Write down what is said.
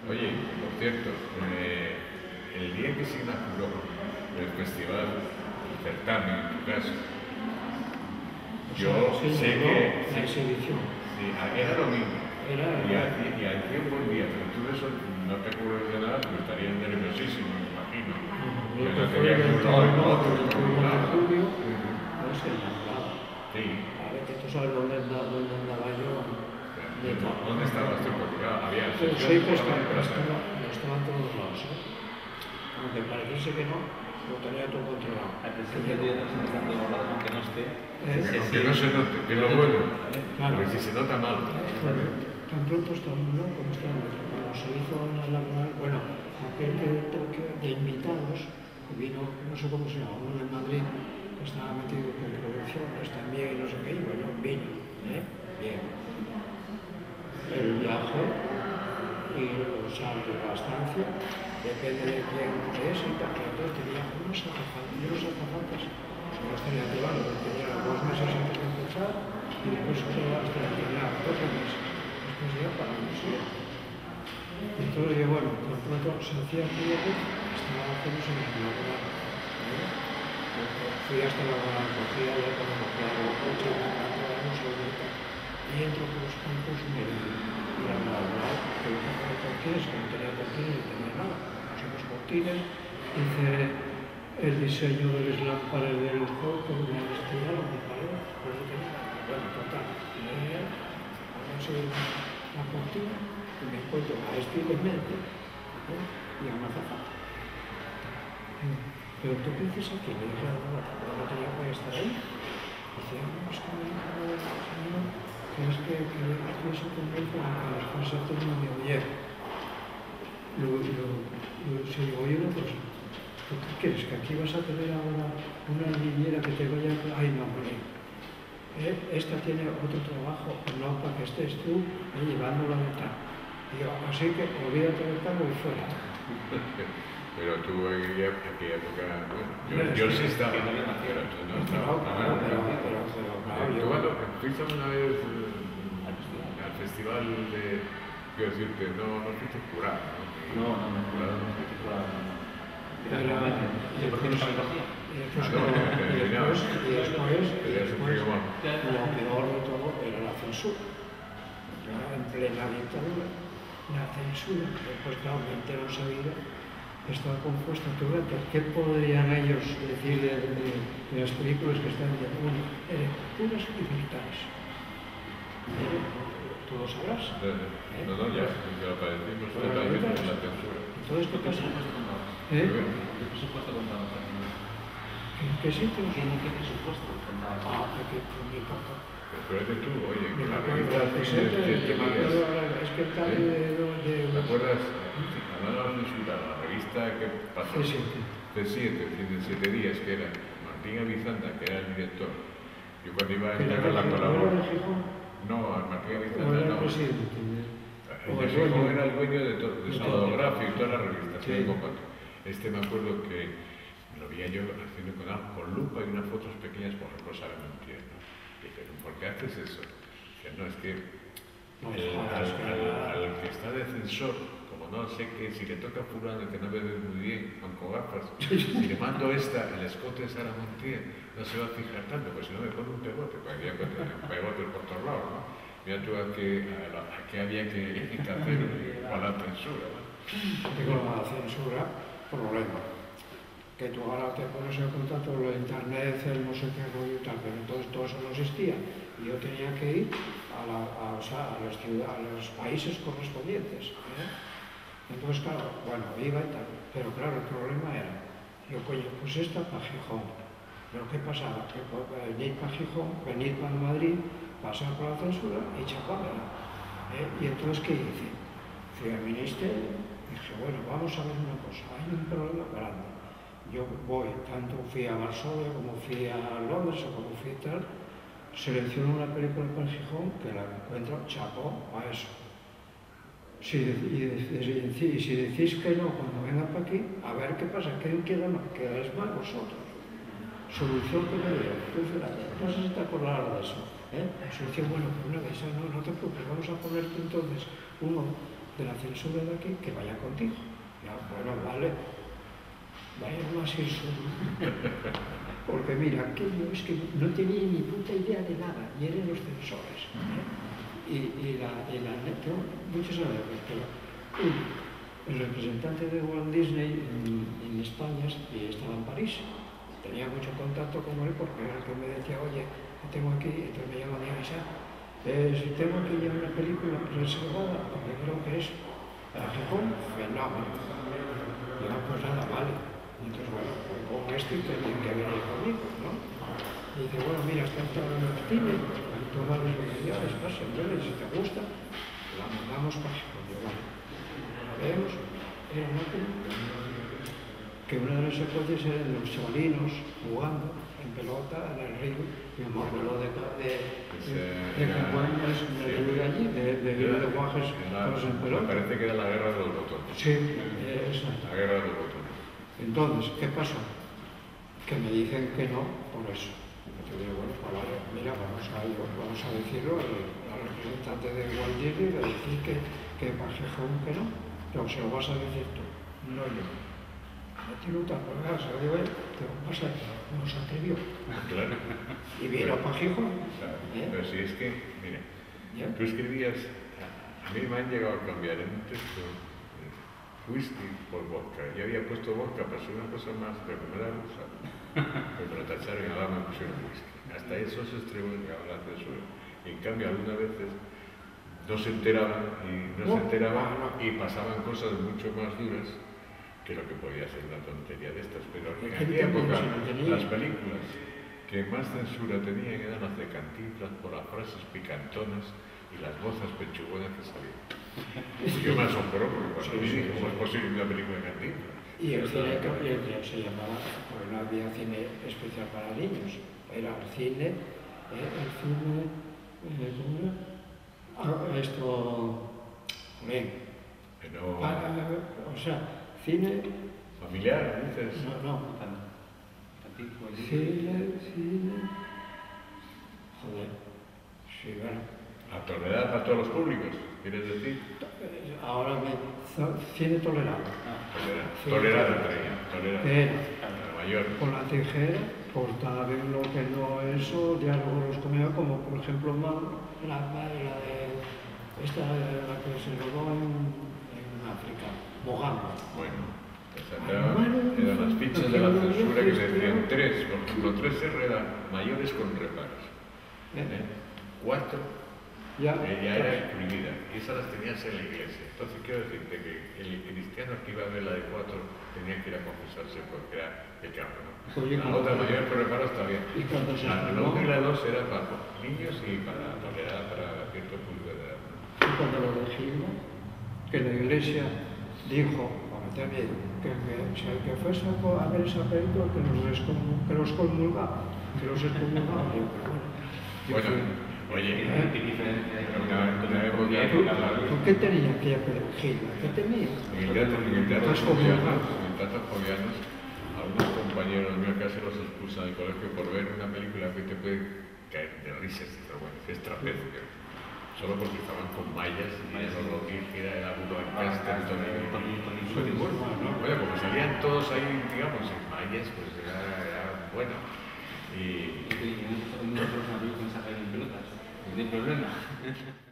Oye, por cierto, el día que se inauguró el festival, el certamen en tu caso, yo sé que... La exhibición. Sí, era domingo. Y hacía un buen día, pero tú de eso no te acuerdas de nada porque estarías nerviosísimo, me imagino. Yo no tenía que el julio, no sé, nada. Sí. A ver, que tú sabes dónde andaba yo. ¿Dónde estabas tú? Porque había Pero sí que estaba en todos lados, ¿eh? Aunque pareciese que no, lo tenía todo controlado. Al principio de aunque no esté. Aunque no se note, que es lo bueno. Claro. Porque si se nota mal. Tan pronto estamos, ¿no? Como estamos. Cuando se hizo una laboral, bueno, aquel de invitados, vino, no sé cómo se llama, uno de Madrid, que estaba metido con producciones también, y no sé qué, y bueno, vino, bien. El viaje y o sea, la estancia depende de quién es y tal. Entonces tenía unos azafatas, no los tenía llevando, tenía 2 meses antes de empezar y después hasta tenía 12 meses. Después ya para la universidad. Entonces yo, bueno, tan pronto se hacía frío, estaba haciéndose en la laboral. Fui hasta la laboral, cogía ya cuando cogía el coche, y entro por los campos y la laboral, que lo que hace cortines, que no tenía cortines, no tenía nada. Pusimos cortines, hice el diseño de las lámparas del juego, que me han estirado, me paró, pero no tenía nada. Bueno, total, la cortina y me encuentro a este elemento y a una azafata. Pero tú qué dices aquí, le dije a la azafata, no tenía que estar ahí. Dice, no, es que me dijo el señor que es que aquí se convence a que las cosas tengan de ayer. Si digo, oye una cosa, ¿tú qué quieres? ¿Que aquí vas a tener ahora una niñera que te vaya a... Ay, no, hombre. Esta tiene otro trabajo, no para que estés tú llevándola de tal. Digo, así que olvídate del cargo y fuera. Pero tú en aquella época, bueno, yo sí estaba, pero tú no estabas. Tú cuando fuiste una vez al festival de, quiero decirte, no fuiste jurado, ¿no? No, jurado no fuiste jurado, no. ¿Y por qué no se recogía? Y después, lo peor de todo era la censura. En plena dictadura, la censura, después claro, me entero enseguida, estaba compuesta toda. ¿Qué podrían ellos decir de las películas que están de puras y militares? Tú lo sabrás. No, ya lo padecimos totalmente con la censura. Entonces, ¿qué pasa? ¿Qué presupuesto contabas? ¿En qué sitios? ¿Qué presupuesto contabas? Mi papá. Pero es que tú, oye, que la revista es que tal de... ¿Te acuerdas? Hablando de censura, la revista que pasó C7, de 7 días, que era Martín Avizanda, que era el director. Yo cuando iba a entrar a la colaboración... No, Martín Avizanda no. El Gijón era el dueño de Salvadográfico y todas las revistas. Este me acuerdo que lo veía yo haciendo con lupa y unas fotos pequeñas, por ejemplo, Sara Montiel, ¿no? Y dije, ¿por qué haces eso? Dice, no, es que al que está de censor, como no sé que si le toca a fulano que no ve muy bien, con gafas, si le mando el escote de Sara Montiel, no se va a fijar tanto, pues si no me pone un pegote, pues había un pegote por todos lados, ¿no? Mira tú a qué había que hacer con la censura, ¿no? Digo, la censura, problema. Que tú ahora te pones en contacto con lo de internet, el no sé qué rollo y tal, pero entonces todo eso no existía. Y yo tenía que ir a los países correspondientes. Entonces, claro, bueno, iba y tal. Pero claro, el problema era, yo, coño, pues esta para Gijón. Pero ¿qué pasaba? Que venir para Gijón, venir para Madrid, pasar por la censura y chapármela. Y entonces, ¿qué hice? Fui al ministerio y dije, bueno, vamos a ver una cosa, hay un problema grande. Yo voy, tanto fui a Varsovia como fui a Londres o como fui tal, selecciono una película para Gijón que la encuentro chapó a eso. Si decís que no cuando venga para aquí, a ver qué pasa, ¿quién queda más? Quedáis mal vosotros. Solución que me dieron, no sé si te acordarás de eso. Solución, bueno, pues una vez, no te preocupes, vamos a ponerte entonces uno de la censura de aquí que vaya contigo. Ya, bueno, vale, vaya más eso. Porque mira, es que no tenía ni puta idea de nada, y eran los censores. Y tengo muchos anécdotas, pero el representante de Walt Disney en España estaba en París. Tenía mucho contacto con él porque era el que me decía, oye, ¿qué tengo aquí? Entonces me llama a mí y dice, si tengo aquí ya una película reservada, porque creo que es Cajejón, fenómeno. Y no, pues nada, vale. Entonces, bueno, pues con esto y tenía que venir conmigo, ¿no? Y dice, bueno, mira, está entrando en el cine, toma las oportunidades, pasa, entonces, si te gusta, la mandamos para Cajejón. Vale. La vemos, era una película que una de las secuencias era de los chavalinos jugando en pelota en el río, y un modelo de campañas de allí, de guajes todos en pelota. Me parece que era la guerra de los botones. Sí, exacto. La guerra de los botones. Entonces, ¿qué pasó? Que me dicen que no por eso. Yo digo, bueno, pues vale, mira, vamos a decirlo al representante de Walt Disney, de decir que Cajejón que no, pero se lo vas a decir tú, no yo. No tiene un tapo, se lo digo él, pero pasa, no se atrevió. Claro. Y vino para Gijón. Claro. Pero si es que, mira, ¿Ya? tú escribías, a mí me han llegado a cambiar en un texto whisky por vodka. Yo había puesto vodka para ser una cosa más, pero que me da gusta. Pero me lo tacharon y ahora me pusieron whisky. Hasta esos extremos llegaba la censura. En cambio, algunas veces no se enteraban y pasaban cosas mucho más duras que lo que podía ser una tontería de estas, pero en aquella época las películas que más censura tenían eran las de Cantinflas por las frases picantonas y las voces pechugonas que salían. Yo me asombró porque cuando vi cómo es posible una película de Cantinflas. Y el cine que se llamaba, porque no había cine especial para niños, era el cine, ¿cómo era? Bien. Pero, O sea, cine... familiar, dices. No. Cine... Joder. Sí, bueno. A tolerar para todos los públicos, ¿quieres decir? Ahora cine tolerable. Tolerada. Mayor. Con la tijera, cortar en lo que no eso, diálogos los comía, como por ejemplo la de esta, la que se rodó en África, Mogamba. Bueno, eran las fichas de la censura que decían 3, por ejemplo, 3R eran mayores con reparos. 4 ya era prohibida, y esas las tenías en la iglesia. Entonces quiero decirte que el cristiano que iba a ver la de 4 tenía que ir a confesarse porque era pecado, ¿no? La otra mayor con reparos está bien. La 1 y la 2 era para niños y para tolerar para cierto público de edad. Y cuando lo dijimos, que la iglesia dijo, también, que fuese a ver esa película que los excomulgaba. Bueno, oye, ¿por qué tenía aquella película? ¿Qué tenía? En el teatro Jovianos, algunos compañeros míos casi los expulsan del colegio por ver una película que te puede caer de risas, pero bueno, que es trapecio. Solo porque estaban con mallas y eso lo que era el agudo Lancaster, bueno, como salían todos ahí, digamos, en mallas, pues era bueno. Y... una persona con esa calle en pelotas, no hay problema.